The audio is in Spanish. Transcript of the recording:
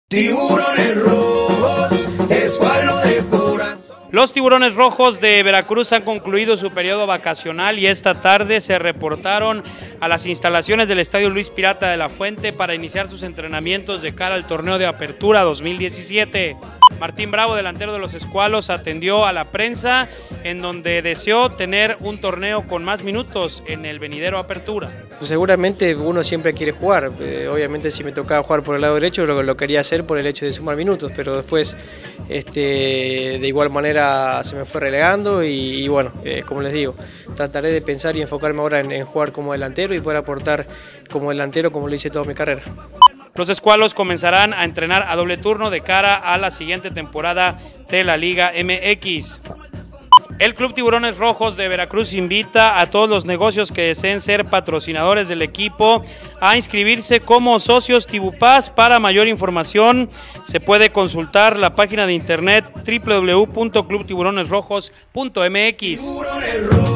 Tiburones rojos, escuadrón de corazón. Los Tiburones Rojos de Veracruz han concluido su periodo vacacional y esta tarde se reportaron a las instalaciones del Estadio Luis Pirata de la Fuente para iniciar sus entrenamientos de cara al torneo de Apertura 2017. Martín Bravo, delantero de los Escualos, atendió a la prensa en donde deseó tener un torneo con más minutos en el venidero Apertura. Seguramente uno siempre quiere jugar, obviamente si me tocaba jugar por el lado derecho lo quería hacer por el hecho de sumar minutos, pero después de igual manera se me fue relegando y bueno, como les digo, trataré de pensar y enfocarme ahora en jugar como delantero y poder aportar como delantero como lo hice toda mi carrera. Los Escualos comenzarán a entrenar a doble turno de cara a la siguiente temporada de la Liga MX. El Club Tiburones Rojos de Veracruz invita a todos los negocios que deseen ser patrocinadores del equipo a inscribirse como socios Tibupaz. Para mayor información se puede consultar la página de internet www.clubtiburonesrojos.mx.